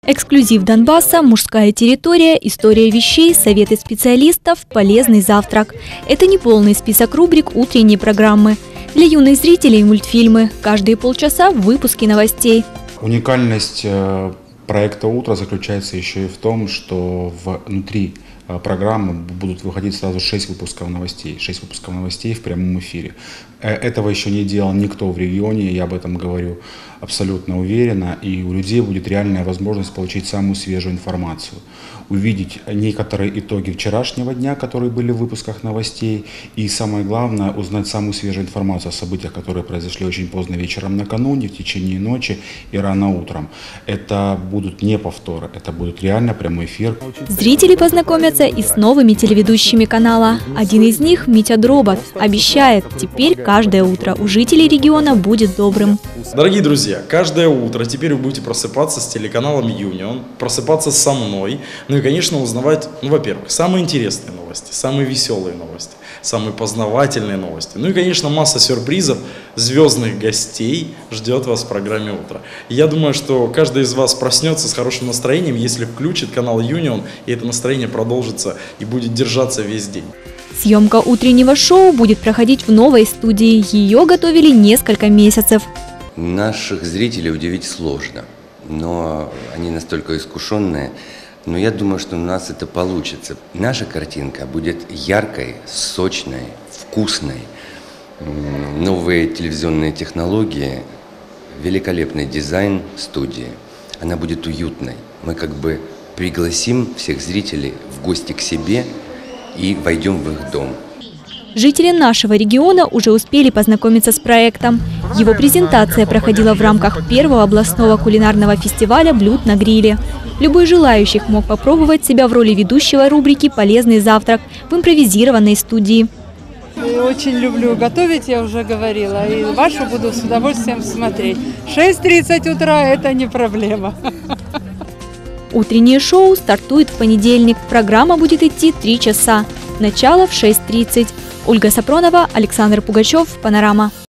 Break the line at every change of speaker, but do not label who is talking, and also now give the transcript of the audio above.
Эксклюзив Донбасса, мужская территория, история вещей, советы специалистов, полезный завтрак. Это не полный список рубрик утренней программы. Для юных зрителей мультфильмы. Каждые полчаса выпуски новостей.
Уникальность проекта «Утро» заключается еще и в том, что внутри программы будут выходить сразу 6 выпусков новостей. 6 выпусков новостей в прямом эфире. Этого еще не делал никто в регионе, я об этом говорю абсолютно уверенно. И у людей будет реальная возможность получить самую свежую информацию. Увидеть некоторые итоги вчерашнего дня, которые были в выпусках новостей. И самое главное, узнать самую свежую информацию о событиях, которые произошли очень поздно вечером накануне, в течение ночи и рано утром. Это будут не повторы, это будет реально прямой эфир.
Зрители познакомятся и с новыми телеведущими канала. Один из них, Митя Дробот, обещает, теперь каждое утро у жителей региона будет добрым.
Дорогие друзья, каждое утро теперь вы будете просыпаться с телеканалом Union, просыпаться со мной, ну и, конечно, узнавать, во-первых, самые интересные новости, самые веселые новости, самые познавательные новости. Ну и, конечно, масса сюрпризов, звездных гостей ждет вас в программе «Утро». Я думаю, что каждый из вас проснется с хорошим настроением, если включит канал Union, и это настроение продолжится и будет держаться весь день.
Съемка утреннего шоу будет проходить в новой студии. Ее готовили несколько месяцев.
Наших зрителей удивить сложно, но они настолько искушенные. Но я думаю, что у нас это получится. Наша картинка будет яркой, сочной, вкусной. Новые телевизионные технологии, великолепный дизайн студии. Она будет уютной. Мы как бы пригласим всех зрителей в гости к себе и войдем в их дом.
Жители нашего региона уже успели познакомиться с проектом. Его презентация проходила в рамках первого областного кулинарного фестиваля «Блюд на гриле». Любой желающий мог попробовать себя в роли ведущего рубрики «Полезный завтрак» в импровизированной студии.
Очень люблю готовить, я уже говорила, и вашу буду с удовольствием смотреть. 6:30 утра – это не проблема.
Утреннее шоу стартует в понедельник. Программа будет идти 3 часа. Начало в 6:30. Ольга Сапронова, Александр Пугачев, Панорама.